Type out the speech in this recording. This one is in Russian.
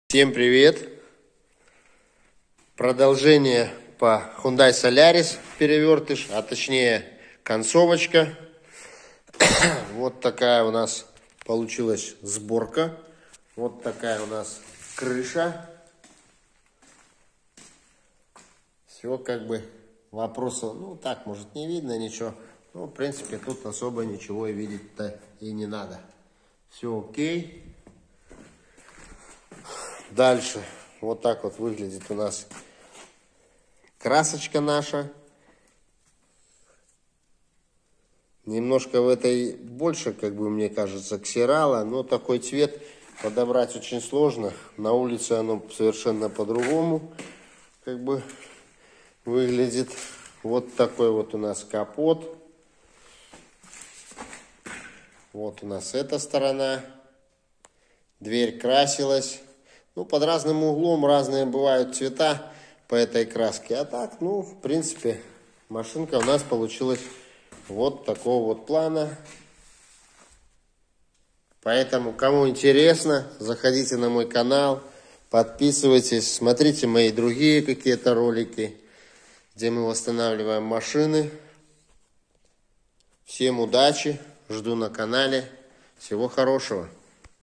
Всем привет! Продолжение по Hyundai Solaris перевертыш, а точнее концовочка. Вот такая у нас получилась сборка. Вот такая у нас крыша. Все как бы вопросов, ну так, может, не видно ничего. Ну, в принципе, тут особо ничего и видеть-то и не надо. Все окей. Дальше вот так вот выглядит у нас красочка наша. Немножко в этой больше, как бы мне кажется, ксирала, но такой цвет подобрать очень сложно. На улице оно совершенно по-другому как бы выглядит. Вот такой вот у нас капот. Вот у нас эта сторона. Дверь красилась. Ну, под разным углом разные бывают цвета по этой краске. А так, ну, в принципе, машинка у нас получилась вот такого вот плана. Поэтому, кому интересно, заходите на мой канал, подписывайтесь, смотрите мои другие какие-то ролики, где мы восстанавливаем машины. Всем удачи, жду на канале. Всего хорошего.